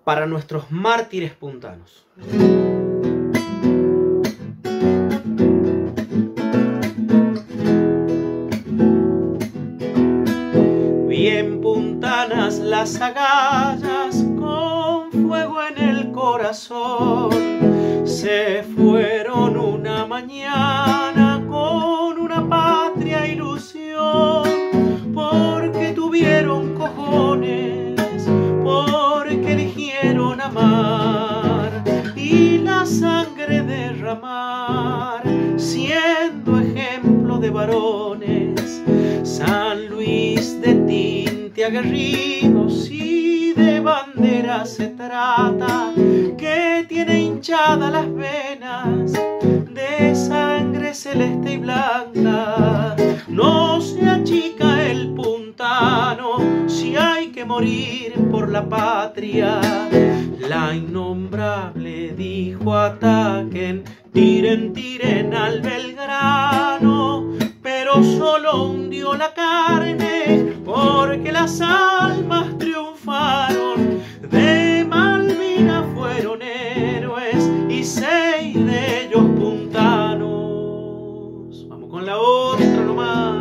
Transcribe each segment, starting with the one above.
para nuestros mártires puntanos. Bien puntanas las agallas, con fuego en el corazón, se fueron una mañana con una patria ilusión, porque tuvieron cojones, porque eligieron amar y la sangre derramar, siendo ejemplo de varones. San Luis de tinte aguerrido, si de bandera se trata, que tiene hinchadas las venas de sangre celeste y blanca. No se achica el puntano si hay que morir por la patria. La innombrable dijo: ataquen, tiren, tiren al Belgrano, pero solo hundió la carne, porque las almas triunfaron. De Malvinas fueron héroes y 6 de ellos puntanos. Vamos con la otra nomás.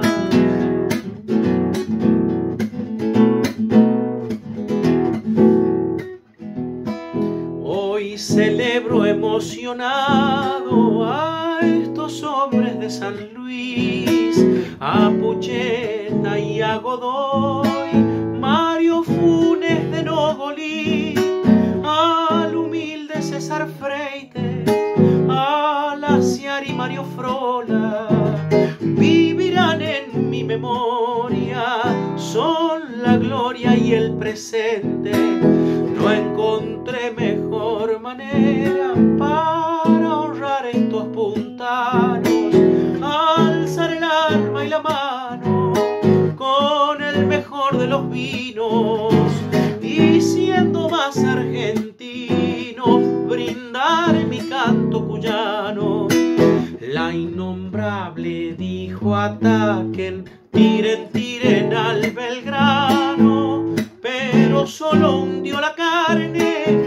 Hoy celebro emocionado a estos hombres de San Luis, a Pucheta y a Godoy, Mario Funes de Nogolí, al humilde César Freites, a Laciar y Mario Frola. Vivirán en mi memoria, son la gloria y el presente. No encontré mejor manera para honrar estos puntanos, alzar el alma y la mano con el mejor de los vinos, y siendo más argentino, brindar mi canto cuyano. La innombrable dijo: ataquen, tiren, tiren al Belgrano, pero solo hundió la carne,